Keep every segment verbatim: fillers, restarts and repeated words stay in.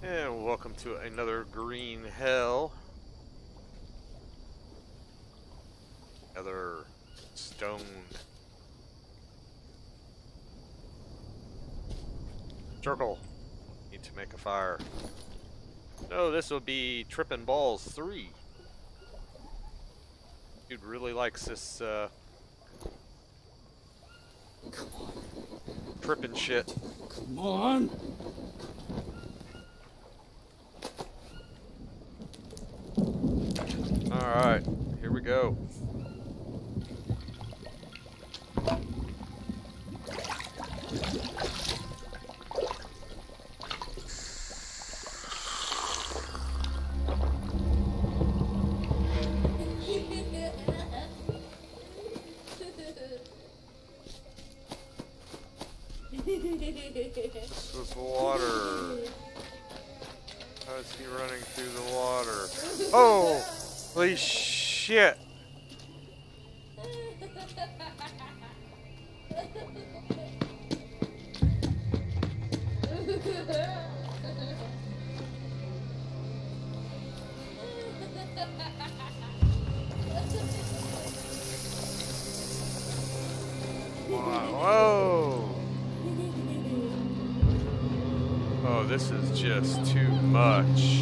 And welcome to another green hell. Another stone. Circle. Need to make a fire. No, this will be Trippin' Balls three. Dude really likes this uh Come on. trippin' shit. Come on. Alright, here we go. This is water. How is he running through the water? Oh! Holy shit! Whoa! Oh, this is just too much.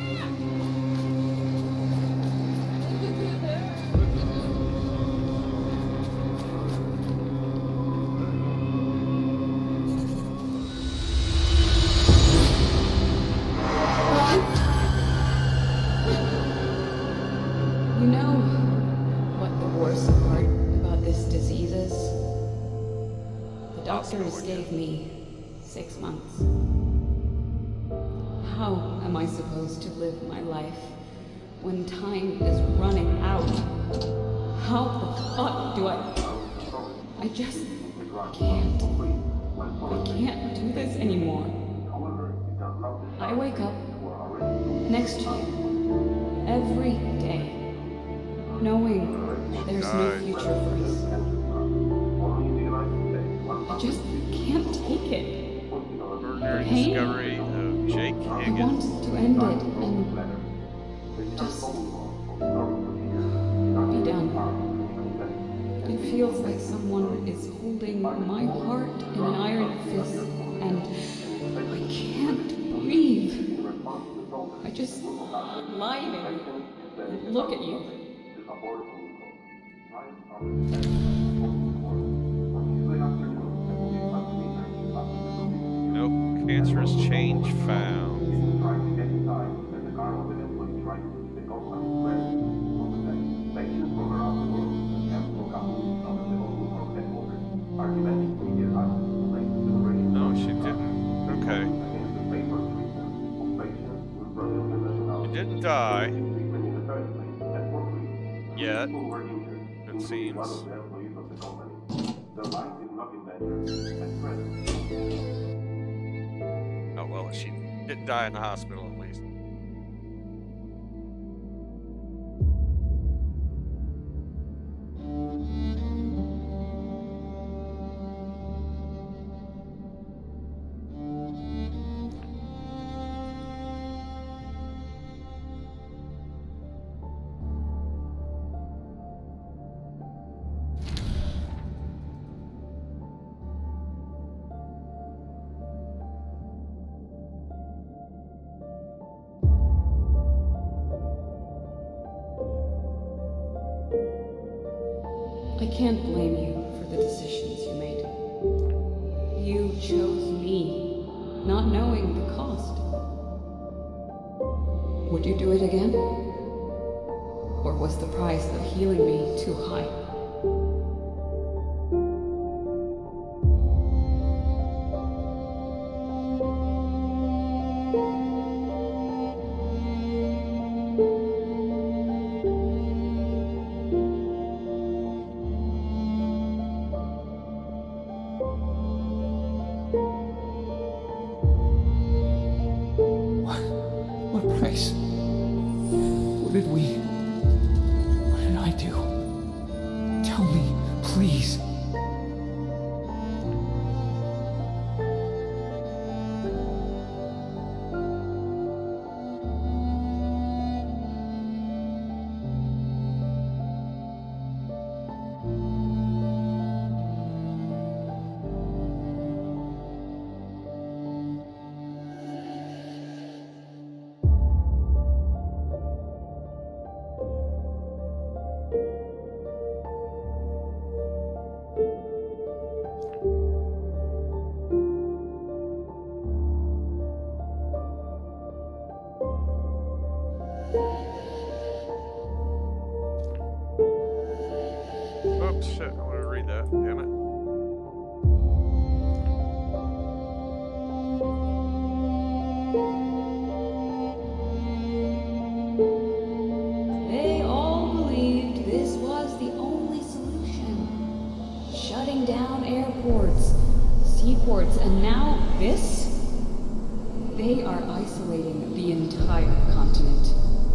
You know what the worst part about this disease is? The doctors gave me six months. How am I supposed to live my life when time is running out? How the fuck do I... I just can't. I can't do this anymore. I wake up next to you every day, knowing there's no future for us. I just can't take it. Further discovery of Jake I Higgins. want to end it and just be done. It feels like someone is holding my heart in an iron fist, and I can't breathe. I just lie there and look at you. Nope, cancerous change found. No, she didn't. Okay. She didn't die. Yet. It seems. Oh well, she didn't die in the hospital at least. I can't blame you for the decisions you made. You chose me, not knowing the cost. Would you do it again? Or was the price of healing me too high? What price? What did we... What did I do? Tell me, please. that, damn it. They all believed this was the only solution. Shutting down airports, seaports, and now this? They are isolating the entire continent.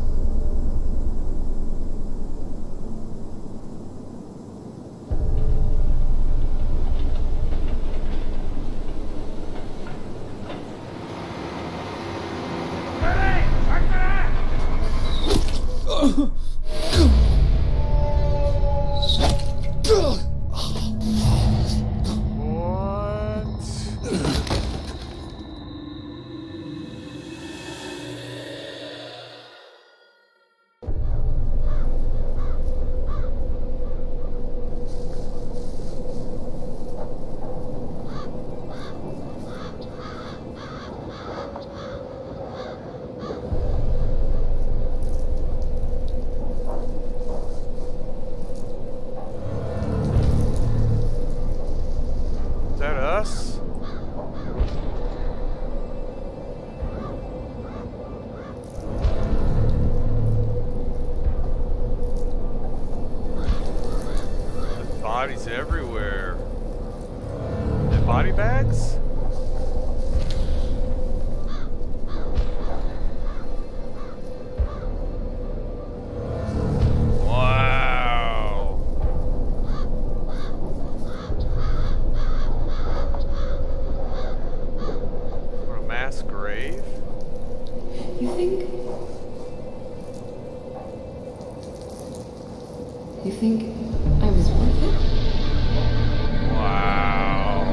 Bodies everywhere. The body bags? Wow. What a mass grave. You think... You think I was worth it? Wow.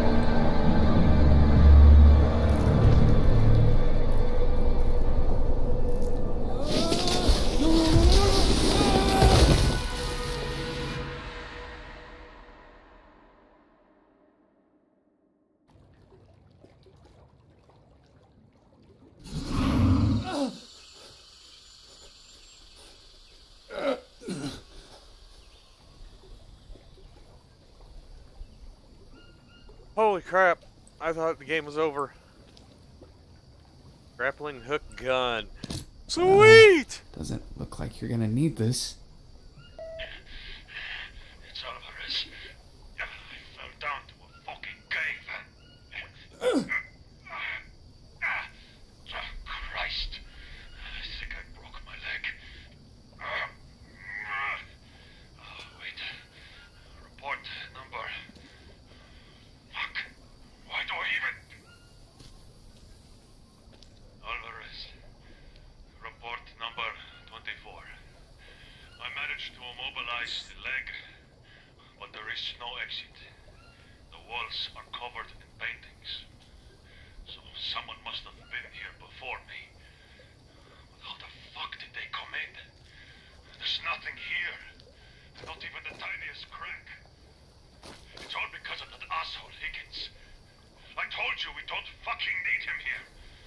Holy crap, I thought the game was over. Grappling hook gun. Sweet! Doesn't look like you're gonna need this. It's Alvarez. I fell down to a fucking cave. Christ. I think I broke my leg. Oh, wait. Report number. Fuck. Why do I even... Alvarez. Report number twenty-four. I managed to immobilize the leg, but there is no exit. The walls are covered in paintings. So someone must have been here before me. But how the fuck did they come in? There's nothing here. Not even the tiniest crack. It's all because of that asshole Higgins. I told you we don't fucking need him here.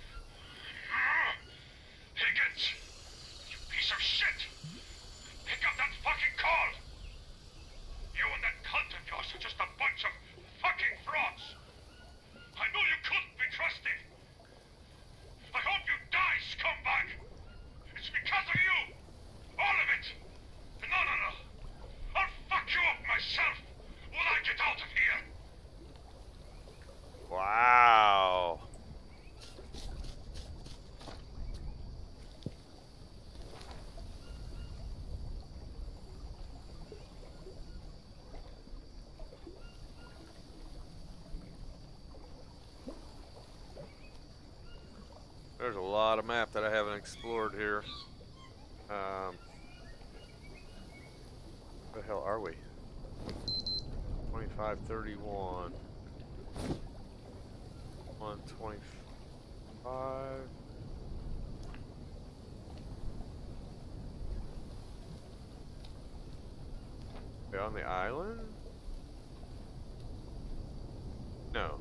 Higgins! You piece of shit! Pick up that fucking call! You and that cult of yours are just a bunch of fucking frauds! I know you couldn't be trusted! I hope you die, scumbag! It's because of you! All of it! No, no, no! I'll fuck you up myself when I get out of here! Wow. There's a lot of map that I haven't explored here. Um, where the hell are we? twenty-five thirty-one. one twenty-five. Are we on the island? No.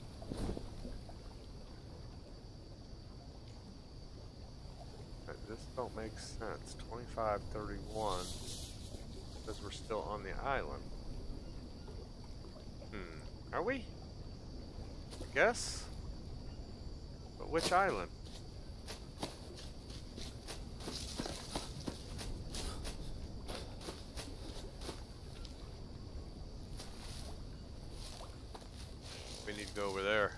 This Don't make sense. twenty-five thirty-one. Because we're still on the island. Hmm. Are we? I guess. But which island? We need to go over there.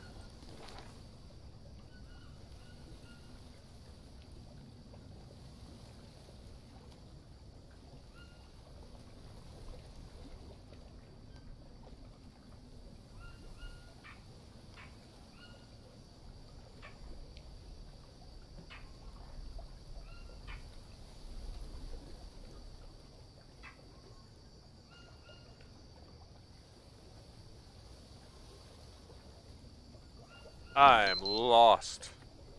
I am lost.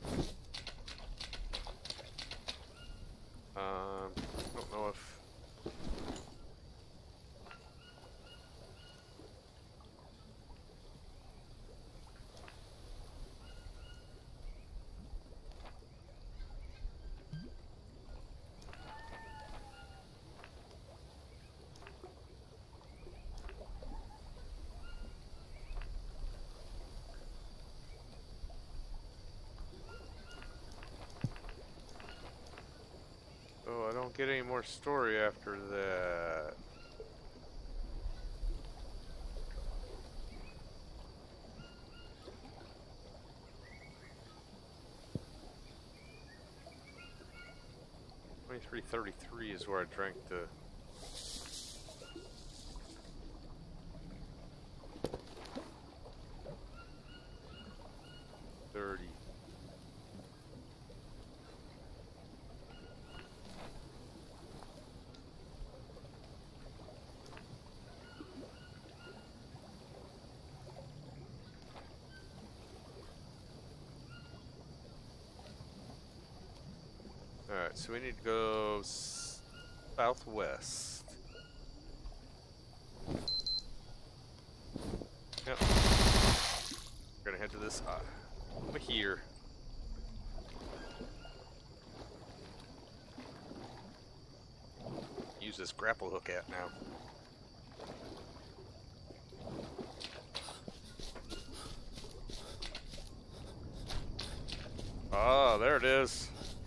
Um, I don't know if... Oh, I don't get any more story after that. twenty-three thirty-three is where I drank the... thirty. Alright, so we need to go s southwest. Yep. We're gonna head to this uh, over here. Use this grapple hook at now. Ah, there it is.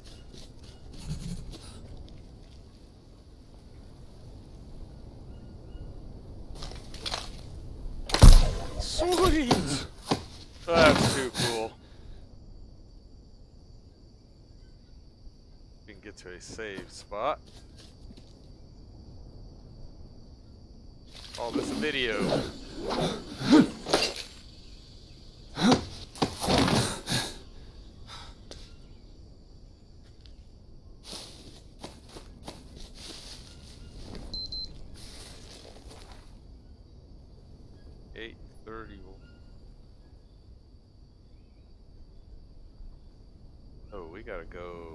Sweet! That's too cool. We can get to a save spot. Call this a video. eight thirty-one. Oh, we gotta go.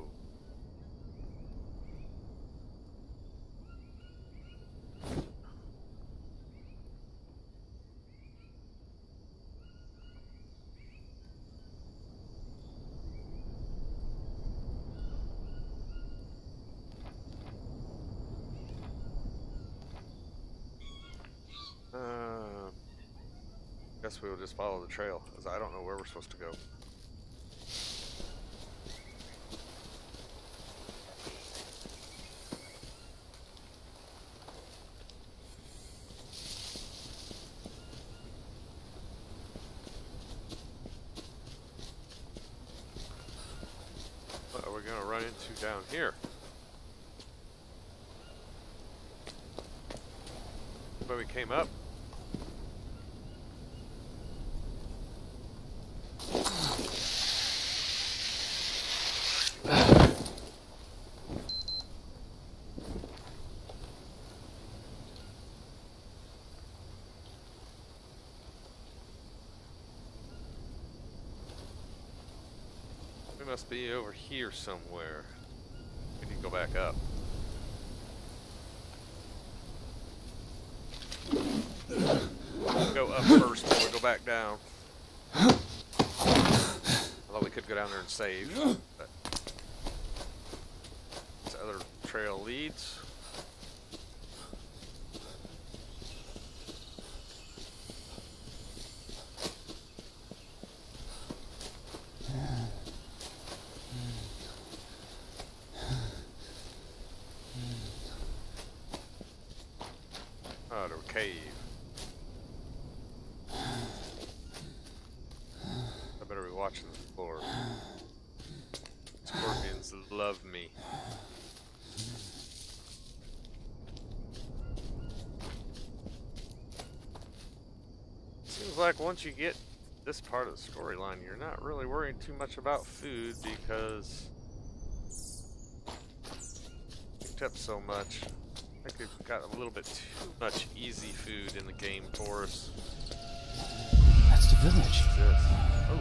Uh, guess we will just follow the trail, because I don't know where we're supposed to go. What are we going to run into down here? Where we came up. We must be over here somewhere. We need to go back up. Go up first before we go back down. Although we could go down there and save. But trail leads. Oh, to a cave. I better be watching the floor. Scorpions love me. Seems like once you get this part of the storyline, you're not really worrying too much about food because picked up so much. I think we've got a little bit too much easy food in the game for us. That's the village. Yes. Oh.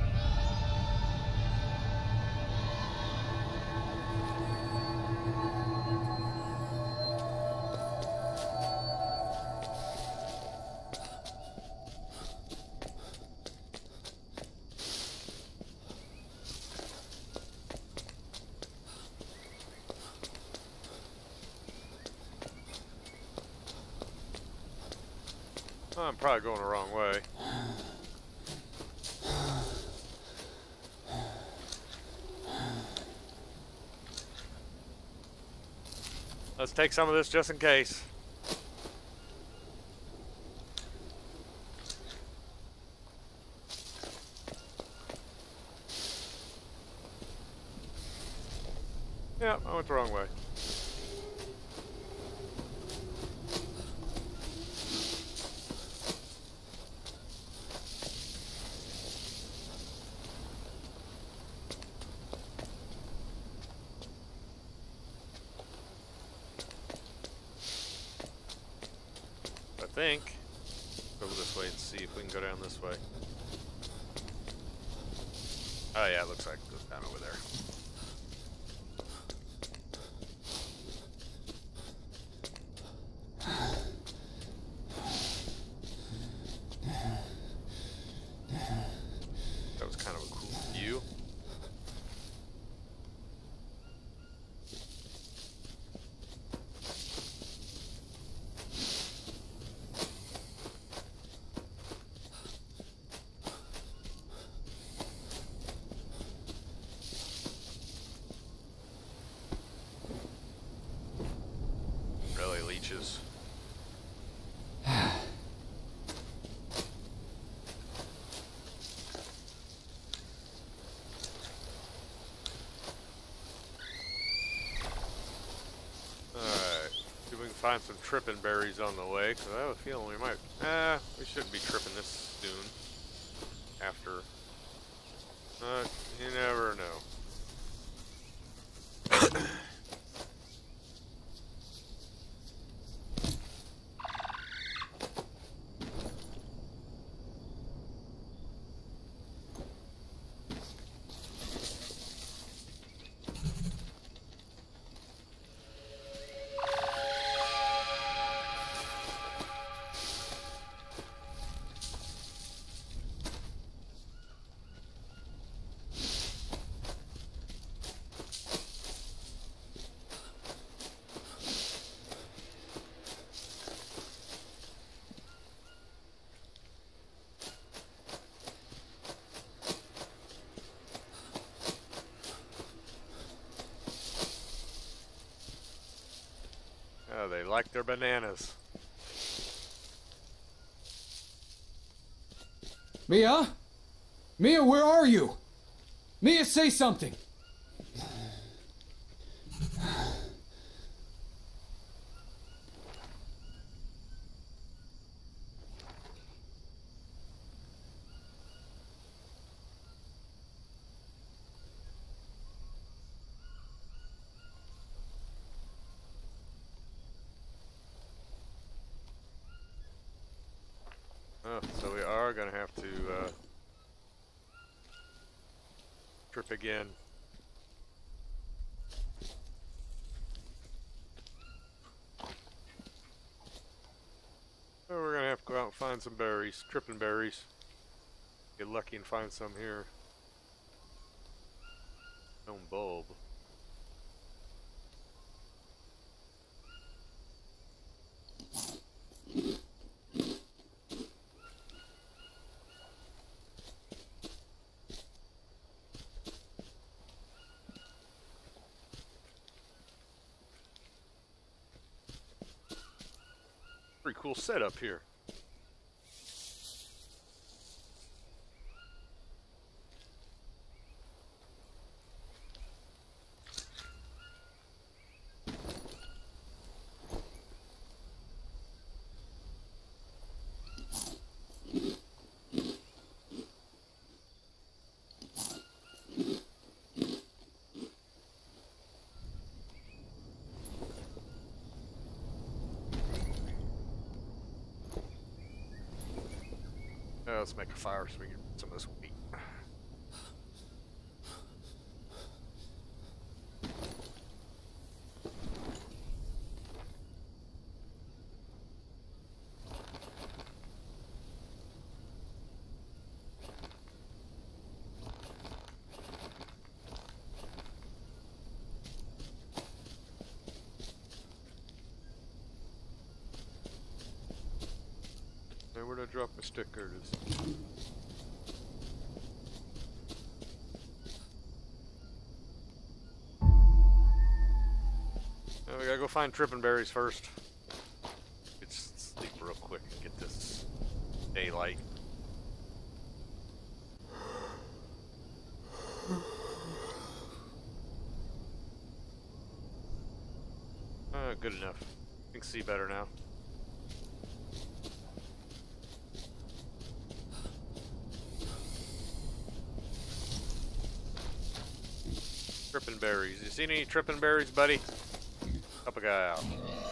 I'm probably going the wrong way. Let's take some of this just in case. Yeah, I went the wrong way. I think. Go this way and see if we can go down this way. Oh yeah, it looks like it goes down over there. That was kind of a cool view. Really, leeches. Alright, see if we can find some trippin berries on the way, because I have a feeling we might... Eh, we shouldn't be tripping this soon. After. Uh, you never know. Oh, they like their bananas. Mia? Mia, where are you? Mia, say something. Oh, so we are gonna have to uh, trip again. So we're gonna have to go out and find some berries, trippin berries. Get lucky and find some here. Stone bulb. cool setup here. Uh, let's make a fire so we can get some of this wheat. Hey, where'd I drop my stick? There it is. Now we gotta go find trippin' berries first. Let's sleep real quick and get this daylight. Uh, good enough. You can see better now. Trippin' berries. You seen any trippin' berries, buddy? Help a guy out.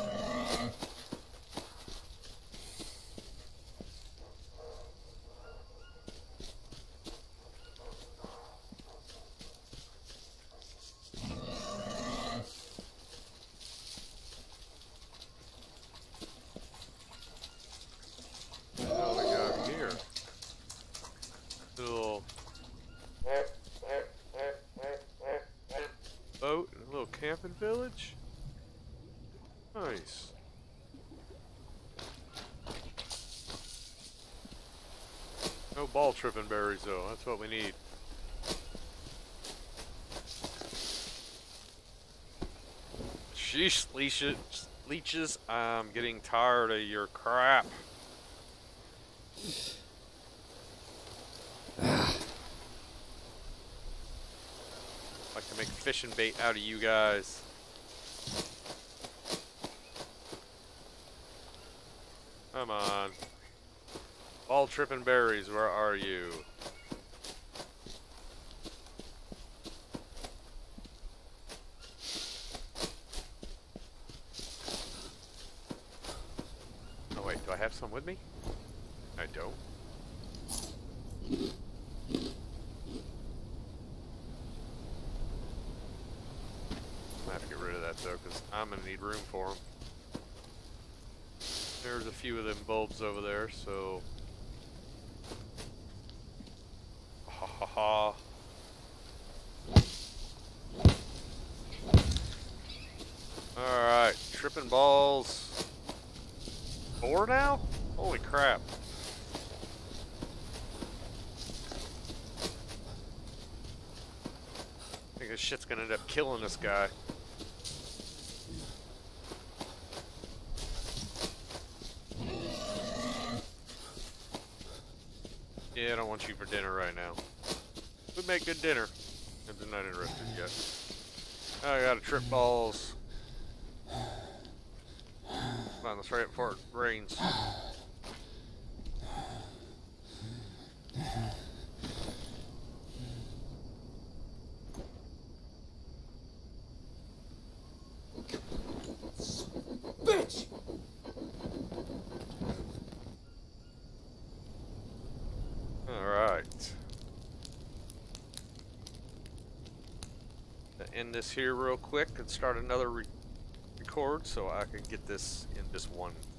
What do we got here? Little boat and a little camping village. Nice. No ball tripping berries though, that's what we need. Sheesh, leashes, leeches, I'm getting tired of your crap. Like to make fishing bait out of you guys. Come on. All tripping berries, where are you? Oh wait, do I have some with me? I don't. I have to get rid of that though, because I'm gonna need room for them. There's a few of them bulbs over there, so. Ha ha ha. Alright, tripping balls. Four now? Holy crap. I think this shit's gonna end up killing this guy. Yeah, I don't want you for dinner right now. We'd make good dinner. I'm not interested yet. I gotta trip balls. Come on, let's hurry up before it rains. Bitch! Alright. End this here real quick and start another re record so I can get this in just one